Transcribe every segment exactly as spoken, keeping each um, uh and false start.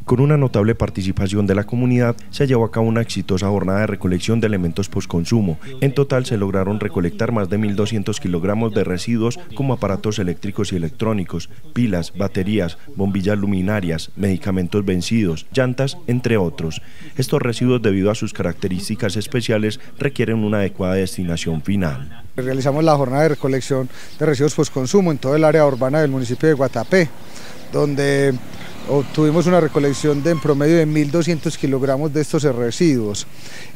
Con una notable participación de la comunidad, se llevó a cabo una exitosa jornada de recolección de elementos postconsumo. En total se lograron recolectar más de mil doscientos kilogramos de residuos como aparatos eléctricos y electrónicos, pilas, baterías, bombillas luminarias, medicamentos vencidos, llantas, entre otros. Estos residuos, debido a sus características especiales, requieren una adecuada destinación final. Realizamos la jornada de recolección de residuos postconsumo en todo el área urbana del municipio de Guatapé, donde obtuvimos una recolección de en promedio de mil doscientos kilogramos de estos residuos.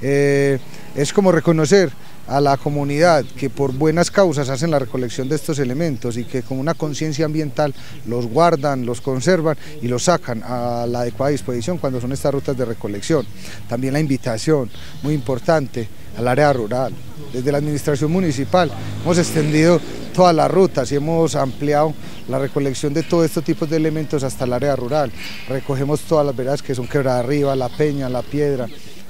Eh, es como reconocer a la comunidad que por buenas causas hacen la recolección de estos elementos y que con una conciencia ambiental los guardan, los conservan y los sacan a la adecuada disposición cuando son estas rutas de recolección. También la invitación, muy importante, al área rural. Desde la administración municipal hemos extendido todas las rutas y hemos ampliado la recolección de todos estos tipos de elementos hasta el área rural. Recogemos todas las veredas que son Quebrada Arriba, La Peña, La Piedra,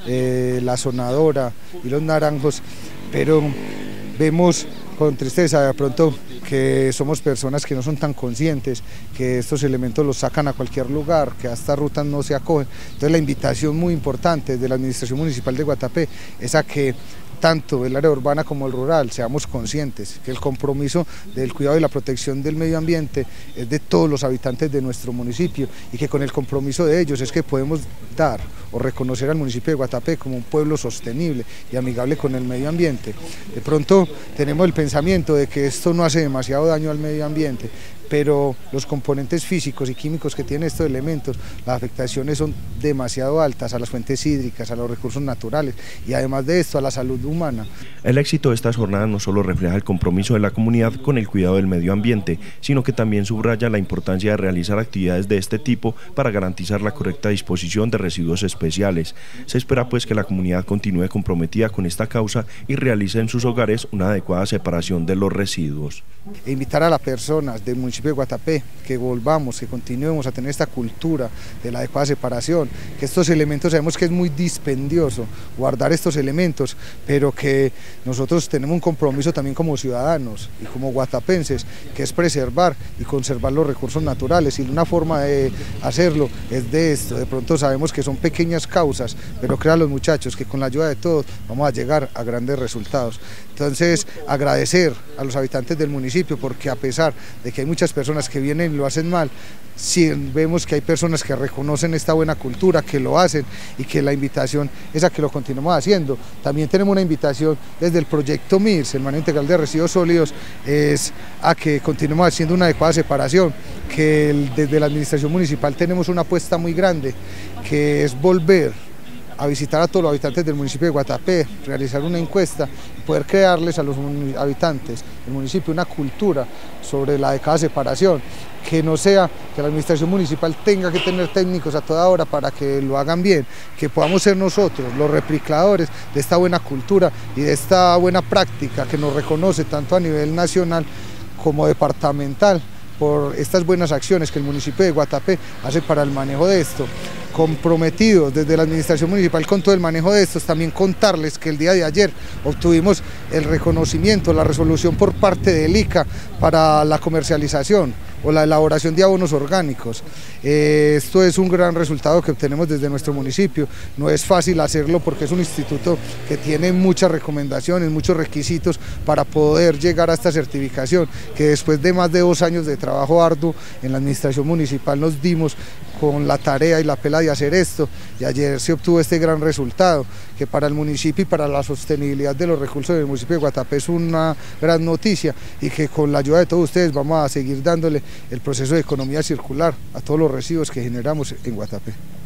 eh, La Sonadora y Los Naranjos, pero vemos con tristeza de pronto que somos personas que no son tan conscientes, que estos elementos los sacan a cualquier lugar, que a estas rutas no se acogen. Entonces la invitación muy importante de la Administración Municipal de Guatapé es a que tanto el área urbana como el rural seamos conscientes que el compromiso del cuidado y la protección del medio ambiente es de todos los habitantes de nuestro municipio y que con el compromiso de ellos es que podemos dar o reconocer al municipio de Guatapé como un pueblo sostenible y amigable con el medio ambiente. De pronto tenemos el pensamiento de que esto no hace demasiado daño al medio ambiente, pero los componentes físicos y químicos que tienen estos elementos, las afectaciones son demasiado altas a las fuentes hídricas, a los recursos naturales y además de esto a la salud humana. El éxito de estas jornadas no solo refleja el compromiso de la comunidad con el cuidado del medio ambiente, sino que también subraya la importancia de realizar actividades de este tipo para garantizar la correcta disposición de residuos especiales. Se espera pues que la comunidad continúe comprometida con esta causa y realice en sus hogares una adecuada separación de los residuos. E invitar a las personas del municipio de Guatapé que volvamos, que continuemos a tener esta cultura de la adecuada separación, que estos elementos sabemos que es muy dispendioso guardar estos elementos, pero que nosotros tenemos un compromiso también como ciudadanos y como guatapenses, que es preservar y conservar los recursos naturales, y una forma de hacerlo es de esto. De pronto sabemos que son pequeñas causas, pero crean los muchachos que con la ayuda de todos vamos a llegar a grandes resultados. Entonces agradecer a los habitantes del municipio, porque a pesar de que hay muchas personas que vienen y lo hacen mal, sí vemos que hay personas que reconocen esta buena cultura, que lo hacen y que la invitación es a que lo continuemos haciendo. También tenemos una invitación desde el proyecto M I R S, el Manejo Integral de Residuos Sólidos, es a que continuemos haciendo una adecuada separación, que el, desde la administración municipal tenemos una apuesta muy grande, que es volver a visitar a todos los habitantes del municipio de Guatapé, realizar una encuesta y poder crearles a los habitantes del municipio una cultura sobre la adecuada separación, que no sea que la administración municipal tenga que tener técnicos a toda hora para que lo hagan bien, que podamos ser nosotros los replicadores de esta buena cultura y de esta buena práctica que nos reconoce tanto a nivel nacional como departamental por estas buenas acciones que el municipio de Guatapé hace para el manejo de esto. Comprometidos desde la administración municipal con todo el manejo de estos, también contarles que el día de ayer obtuvimos el reconocimiento, la resolución por parte del I C A para la comercialización o la elaboración de abonos orgánicos. Eh, esto es un gran resultado que obtenemos desde nuestro municipio. No es fácil hacerlo porque es un instituto que tiene muchas recomendaciones, muchos requisitos para poder llegar a esta certificación, que después de más de dos años de trabajo arduo en la administración municipal nos dimos con la tarea y la pela de hacer esto, y ayer se obtuvo este gran resultado, que para el municipio y para la sostenibilidad de los recursos del municipio de Guatapé es una gran noticia, y que con la ayuda de todos ustedes vamos a seguir dándole el proceso de economía circular a todos los residuos que generamos en Guatapé.